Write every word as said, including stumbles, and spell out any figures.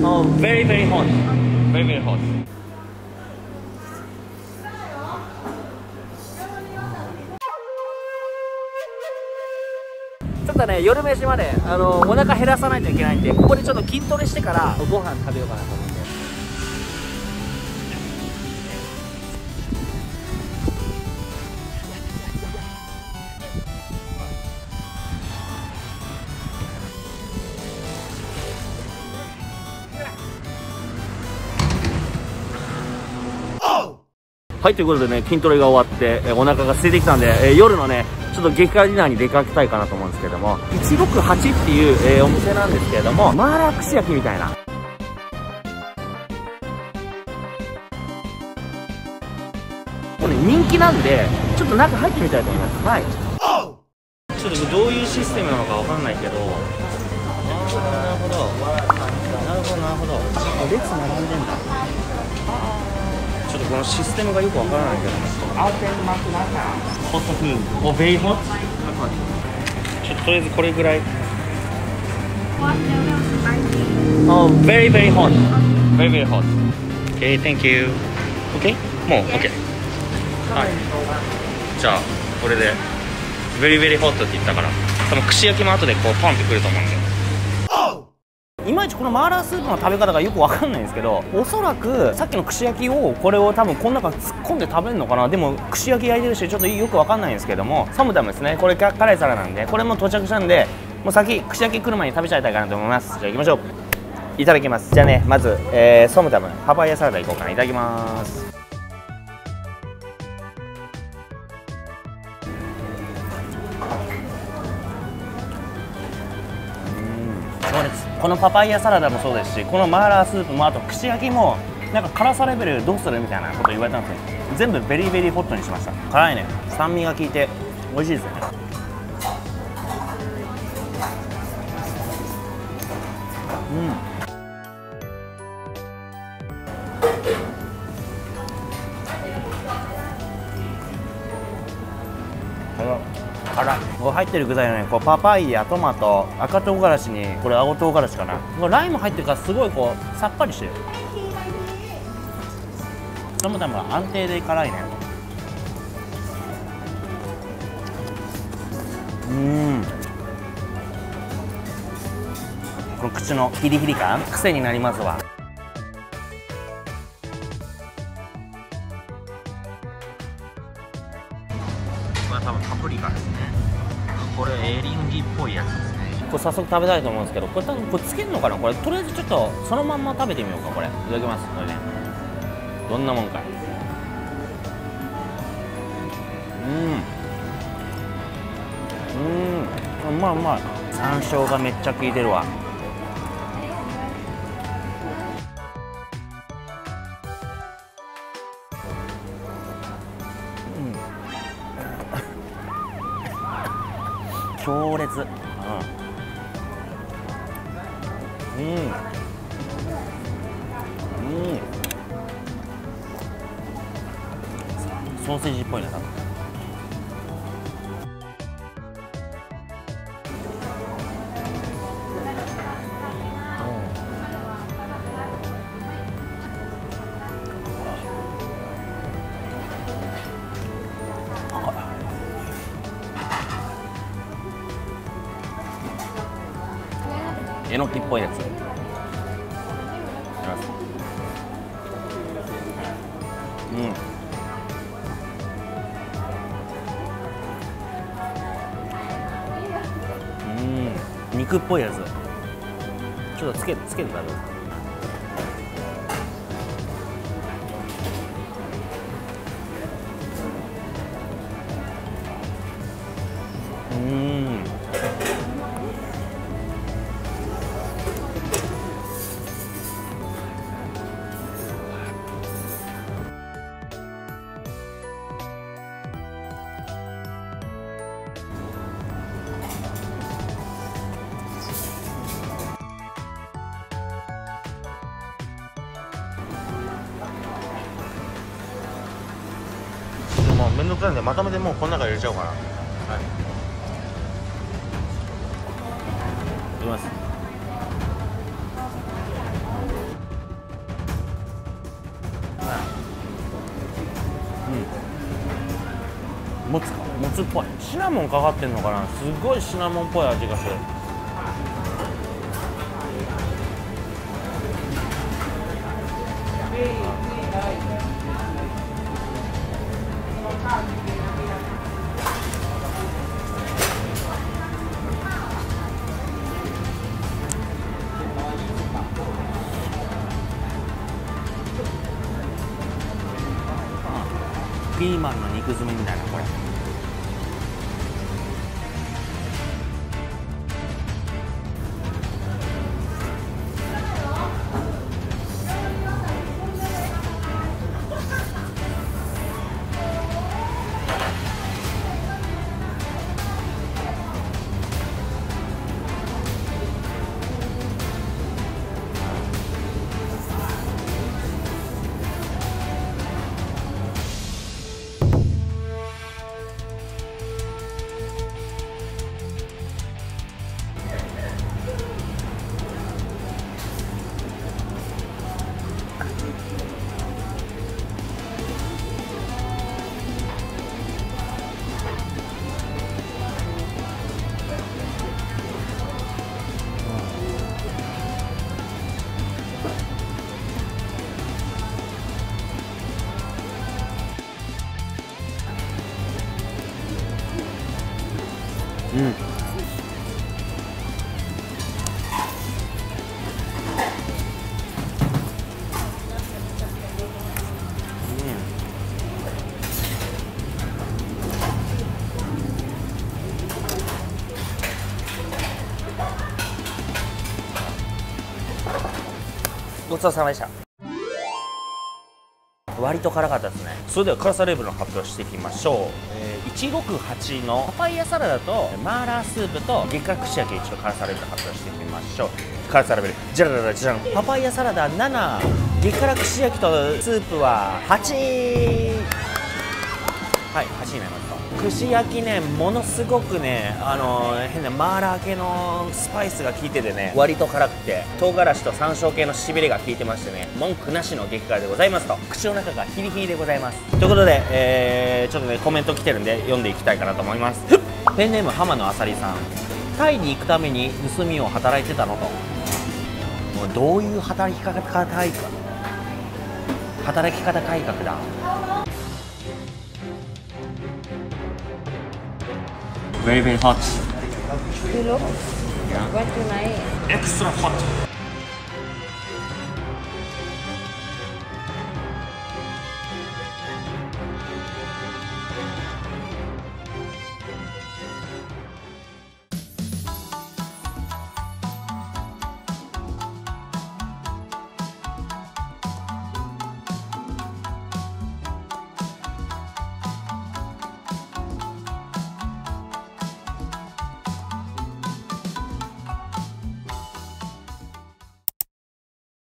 Oh, very very hot. Very very hot. ちょっとね、夜飯まであのお腹減らさないといけないんで、ここでちょっと筋トレしてからご飯食べようかなと思うんで。はい、ということでね、筋トレが終わって、えお腹が空いてきたんで、え夜のね、ちょっと激辛ディナーに出かけたいかなと思うんですけれども、いちろくはちっていう、えー、お店なんですけれども、マーラー串焼きみたいな。これ、ね、人気なんで、ちょっと中入ってみたいと思います。はい。ちょっとどういうシステムなのかわかんないけど、なるほど、なるほど。なるほど、なるほど。列並んでんだ。ちょっとこのシステムがよくわからないけど、ホットフード、お、ベイホット。ちょっととりあえずこれぐらい。Oh, very very hot, very very hot. Okay, thank you. Okay, もう OK。はい。じゃあこれで very very hot って言ったから、多分串焼きも後でこうパンってくると思うんで。いまいちこのマーラースープの食べ方がよくわかんないんですけど、おそらくさっきの串焼きをこれを多分この中に突っ込んで食べるのかな。でも串焼き焼いてるしちょっとよくわかんないんですけども、サムダムですね。これ辛い皿なんで、これも到着したんで、もう先串焼き来る前に食べちゃいたいかなと思います。じゃあ行きましょう。いただきます。じゃあね、まず、えー、ソムダムパパイヤサラダいこうかな。いただきます。このパパイヤサラダもそうですし、このマーラースープも、あと串焼きもなんか辛さレベルどうするみたいなこと言われたんですよ。全部ベリーベリーホットにしました。辛いね。酸味が効いて美味しいですよね。うん。辛い。こう入ってる具材のね、こうパパイヤ、トマト、赤唐辛子にこれ青唐辛子かな。これライム入ってるからすごいこうさっぱりしてる。トマトも安定で辛いね。うん。この口のヒリヒリ感、癖になりますわ。これは多分パプリカですね。これエリンギっぽいやつですね。これ早速食べたいと思うんですけど、これ多分これつけるのかな。これとりあえずちょっとそのまんま食べてみようか。これいただきます。これね、どんなもんかい。うんうん、うまいうまい。山椒がめっちゃ効いてるわ。強烈。うん、うん、うん、ソーセージっぽいな。多分えのきっぽいやつ。うん、うん、肉っぽいやつ。ちょっとつけつけて食べる。うん。もうめんどくさいんでまとめてもうこの中入れちゃおうかな。はい、いきます。 もつか、もつっぽい。シナモンかかってんのかな。すごいシナモンっぽい味がする。ピーマンの肉詰めみたいな、これ。うん。ごちそうさまでした。割と辛かったですね。それでは辛さレベルの発表していきましょう。えー、いちろくはちのパパイヤサラダとマーラースープと月下串焼き、一度辛さレベル発表していきましょう。辛さレベルじゃらららじゃん。パパイヤサラダなな、月下串焼きとスープははち。はい、はちになりました。串焼きね、ものすごくね、あのー、変なマーラー系のスパイスが効いててね、割と辛くて唐辛子と山椒系のしびれが効いてましてね、文句なしの激辛でございますと。口の中がヒリヒリでございます。ということで、えー、ちょっとねコメント来てるんで読んでいきたいかなと思います。ペンネーム浜野あさりさん。タイに行くために盗みを働いてたのと。もうどういう働き方改革働き方改革だ。Very very hot. You look? Yeah. What tonight? Extra hot.